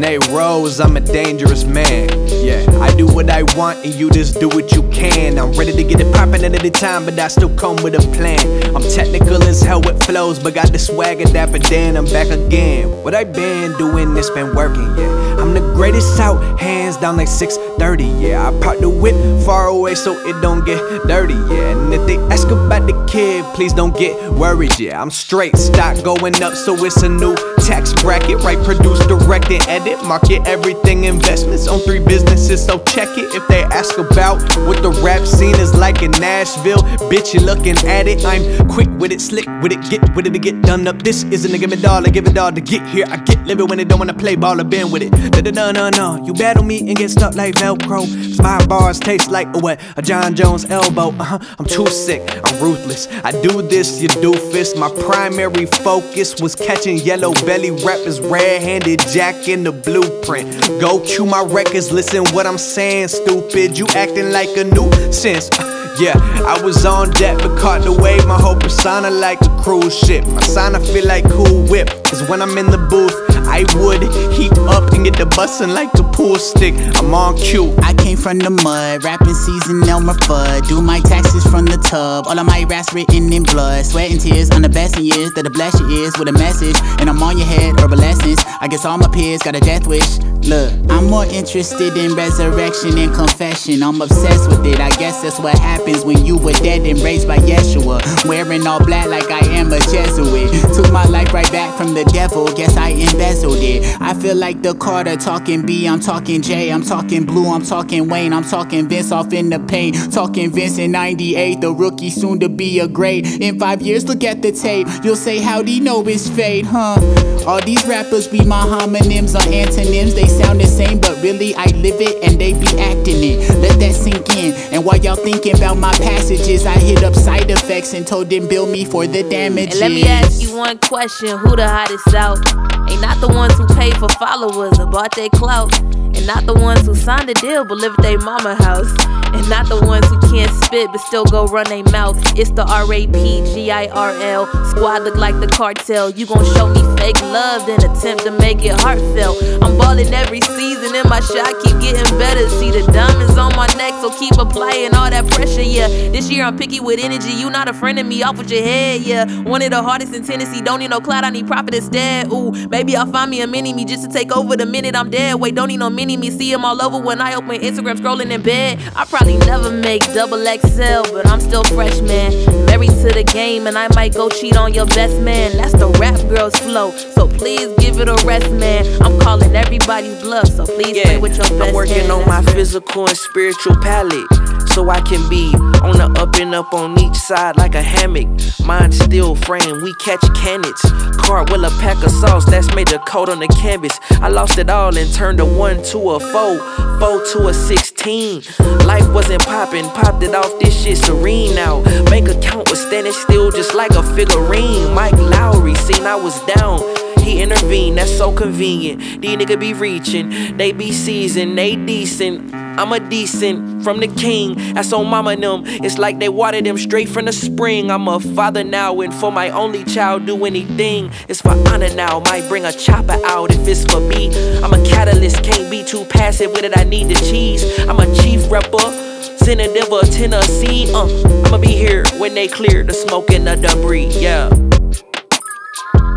they rose, I'm a dangerous man. Yeah, I do what I want and you just do what you can. I'm ready to get it poppin' at any time, but I still come with a plan. I'm technical as hell with flows, but got the swagger Dapper Dan, I'm back again. What I been doing, it's been working, yeah. I'm the greatest out, hands down like 630, yeah. I park the whip far away so it don't get dirty, yeah. And if they ask about the kid, please don't get worried, yeah. I'm straight, stock going up, so it's a new tax bracket. Right, produce, direct, and edit, market everything, investments on 3 businesses, so check it. If they ask about what the rap scene is like in Nashville, bitch, you looking at it. I'm quick with it, slick with it, get with it to get done up. This isn't a give it all, I give it all to get here. I get livid when they don't wanna play ball or bend with it. No, you battle me and get stuck like Velcro. My bars taste like what? A John Jones elbow. I'm too sick, I'm ruthless. I do this, you doofus. My primary focus was catching yellow belly rappers, red-handed Jack in the blueprint. Go cue my records, listen what I'm saying, stupid. You acting like a nuisance. Yeah, I was on deck but caught the wave. My whole persona like a cruise ship. My sauna feel like Cool Whip. Cause when I'm in the booth, I would heat up and get the bustin' like a pool stick. I'm on cue. I came from the mud, rapping season Elmer Fudd. Do my taxes from the tub, all of my raps written in blood. Sweat and tears on the best in years, that'll blast your ears with a message. And I'm on your head, herbal essence. I guess all my peers got a death wish. Look, I'm more interested in resurrection and confession. I'm obsessed with it, I guess that's what happens when you were dead and raised by Yeshua. Wearing all black like I am a Jesuit. Took my life right back from the devil, guess I embezzled it. I feel like the Carter talking B, I'm talking J, I'm talking Blue, I'm talking Wayne, I'm talking Vince off in the paint. Talking Vince in 98, the rookie soon to be a great. In 5 years, look at the tape, you'll say how'd he know his fate, huh? All these rappers be my homonyms or antonyms. They sound the same, but really I live it and they be acting it. Let that sink in. And while y'all thinking about my passages, I hit up side effects and told them bill me for the damages. And let me ask you one question, who the hottest out? Ain't not the ones who pay for followers or bought their clout. And not the ones who signed a deal but live at their mama house. And not the ones who can't spit but still go run their mouth. It's the R-A-P-G-I-R-L. Squad look like the cartel. You gon' show me fake love then attempt to make it heartfelt. I'm ballin' every season and my shot keep getting better. See the diamonds on my neck, so keep applying all that pressure, yeah. This year I'm picky with energy, you not a friend of me, off with your head, yeah. One of the hardest in Tennessee, don't need no clout, I need profit instead. Ooh, maybe I'll find me a mini-me just to take over the minute I'm dead. Wait, don't need no mini-me, see him all over when I open Instagram scrolling in bed. I probably never make double XL, but I'm still fresh, man. Married to the game and I might go cheat on your best man. That's the rap girl's flow, so please give it a rest, man. I'm calling everybody's bluff, so please play with your best I'm working hand. on my physical and spiritual palette, so I can be on the up and up on each side like a hammock. Mine still frame, we catch cannons. Cartwheel a pack of sauce, that's made the coat on the canvas. I lost it all and turned a 1 to a 4, 4 to a 16. Life wasn't popping, popped it off, this shit serene now. Bank account was standing still just like a figurine. Mike Lowry seen I was down, he intervened, that's so convenient. These niggas be reaching, they be seasoned, they decent. I'm a decent from the king, that's on mama and them. It's like they watered them straight from the spring. I'm a father now, and for my only child, do anything. It's for honor now, might bring a chopper out if it's for me. I'm a catalyst, can't be too passive with it, I need the cheese. I'm a chief rapper, Senator Tennessee. I'ma be here when they clear the smoke and the debris, yeah.